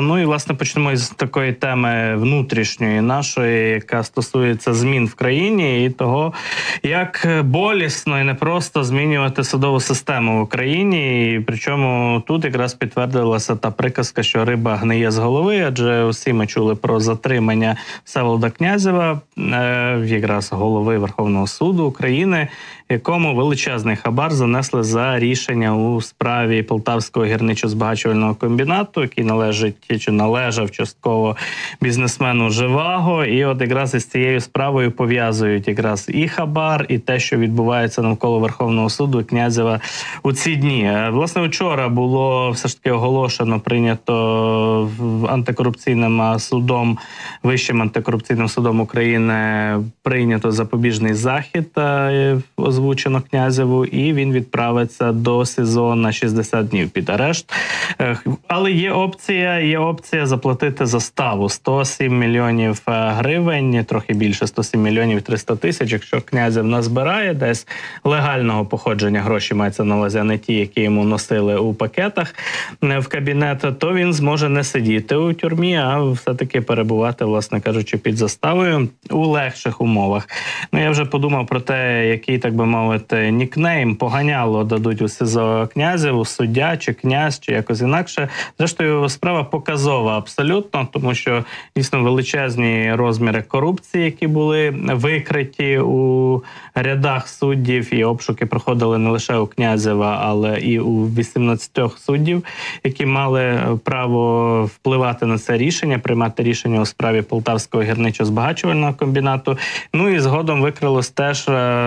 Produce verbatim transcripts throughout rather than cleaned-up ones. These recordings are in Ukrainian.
Ну і, власне, почнемо із такої теми внутрішньої нашої, яка стосується змін в країні і того, як болісно і непросто змінювати судову систему в Україні. І причому тут якраз підтвердилася та приказка, що риба гниє з голови, адже всі ми чули про затримання Всеволода Князєва, якраз голови Верховного суду України, якому величезний хабар занесли за рішення у справі Полтавського гірничо-збагачувального комбінату, який належить чи належав частково бізнесмену Живаго. І от якраз із цією справою пов'язують якраз і хабар, і те, що відбувається навколо Верховного суду і Князєва у ці дні. Власне, вчора було все ж таки оголошено, прийнято антикорупційним судом, Вищим антикорупційним судом України, прийнято запобіжний захід, озвучено Князєву, і він відправиться до СІЗО на шістдесят днів під арешт. Але є опція, є опція заплатити заставу сто сім мільйонів гривень, трохи більше, сто сім мільйонів триста тисяч. Якщо Князєв назбирає десь легального походження гроші, мається на увазі, а не ті, які йому носили у пакетах в кабінет, то він зможе не сидіти у тюрмі, а все-таки перебувати, власне кажучи, під заставою у легших умовах. Ну, я вже подумав про те, який, так би мовити, нікнейм, поганяло дадуть у СІЗО Князєву, суддя чи князь, чи якось інакше. Зрештою, справа показова абсолютно, тому що дійсно величезні розміри корупції, які були викриті у рядах суддів, і обшуки проходили не лише у Князєва, але і у вісімнадцятьох суддів, які мали право впливати на це рішення, приймати рішення у справі Полтавського гірничо-збагачувального комбінату. Ну і згодом викрилось теж,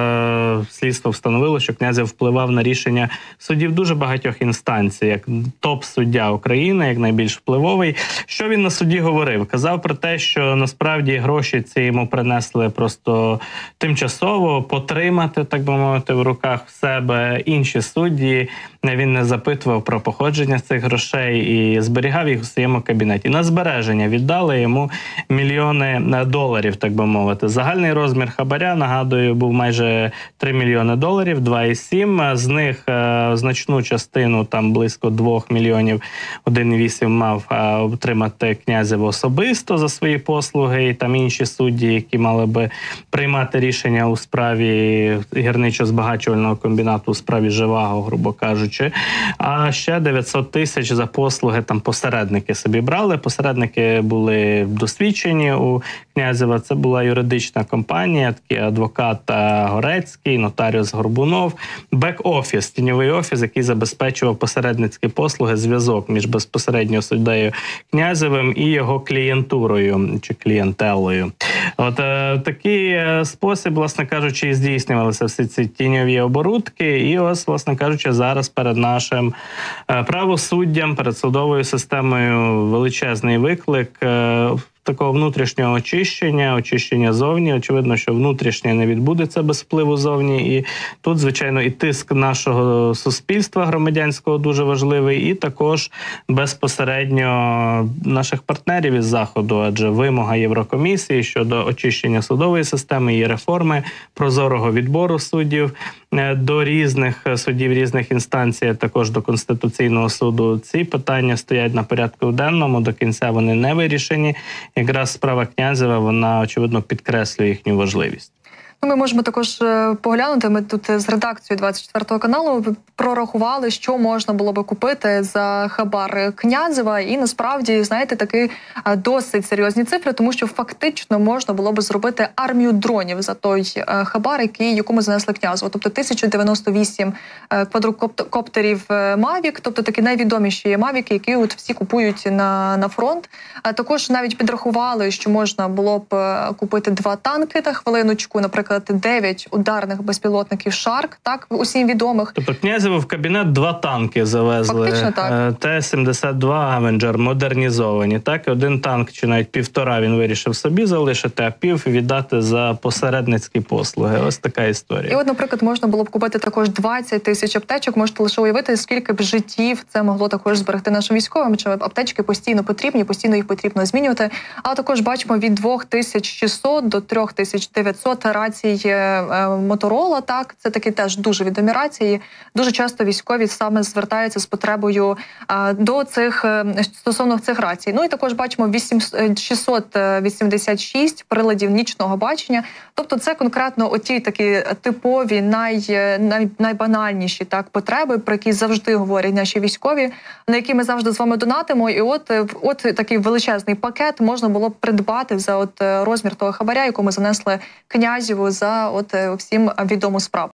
е, слідство встановило, що Князєв впливав на рішення суддів дуже багатьох інстанцій, як топ-суддя України, як найбільш впливовий. Що він на суді говорив? Казав про те, що насправді гроші ці йому принесли просто тимчасово, потримати, так би мовити, в руках в себе інші судді. Він не запитував про походження цих грошей і зберігав їх у своєму кабінеті. На збереження віддали йому мільйони доларів, так би мовити. Загальний розмір хабаря, нагадую, був майже три мільйони доларів, два цілих сім. З них е, значну частину, там близько двох мільйонів, один цілих вісім мав е, отримати Князєв особисто за свої послуги, і там інші судді, які мали би приймати рішення у справі гірничо-збагачувального комбінату, у справі Живаго, грубо кажучи. А ще дев'ятсот тисяч за послуги там посередники собі брали. Посередники були досвідчені у Князєва. Це була юридична компанія, такий адвокат Горецький, нотаріус Горбунов, бек-офіс, тіньовий офіс, який забезпечував посередницькі послуги, зв'язок між безпосередньо суддею Князєвим і його клієнтурою чи клієнтелою. От е, такий е, спосіб, власне кажучи, і здійснювалися всі ці тіньові оборудки. І ось, власне кажучи, зараз перед нашим е, правосуддям, перед судовою системою величезний виклик е, такого внутрішнього очищення, очищення зовні. Очевидно, що внутрішнє не відбудеться без впливу зовні. І тут, звичайно, і тиск нашого суспільства громадянського дуже важливий, і також безпосередньо наших партнерів із Заходу, адже вимога Єврокомісії щодо очищення судової системи, її реформи, прозорого відбору суддів до різних судів, різних інстанцій, а також до Конституційного суду. Ці питання стоять на порядку денному, до кінця вони не вирішені. Якраз справа Князєва, вона, очевидно, підкреслює їхню важливість. Ми можемо також поглянути, ми тут з редакцією двадцять четвертого каналу прорахували, що можна було би купити за хабар Князєва, і насправді, знаєте, такі досить серйозні цифри, тому що фактично можна було би зробити армію дронів за той хабар, який, якому занесли Князєву. Тобто тисяча дев'яносто вісім квадрокоптерів Mavic, тобто такі найвідоміші Мавіки, які от всі купують на, на фронт. А також навіть підрахували, що можна було б купити два танки на хвилиночку, наприклад, дев'ять ударних безпілотників «Шарк», так, усім відомих. Тобто Князєву в кабінет два танки завезли. Фактично так. Т сімдесят два «Авенджер» модернізовані, так, і один танк, чи навіть півтора він вирішив собі залишити, а пів віддати за посередницькі послуги. Ось така історія. І от, наприклад, можна було б купити також двадцять тисяч аптечок. Можете лише уявити, скільки б життів це могло також зберегти нашим військовим, чи аптечки постійно потрібні, постійно їх потрібно змінювати. А також бачимо від двох тисяч шістсот до трьох тисяч дев'ятсот рацій рацій Моторола, так, це такі теж дуже відомі рації. Дуже часто військові саме звертаються з потребою до цих, стосовно цих рацій. Ну і також бачимо шістсот вісімдесят шість приладів нічного бачення. Тобто це конкретно оті такі типові, най, най, найбанальніші так, потреби, про які завжди говорять наші військові, на які ми завжди з вами донатимо. І от, от такий величезний пакет можна було б придбати за от розмір того хабаря, яку ми занесли Князєву за от всім відому справу.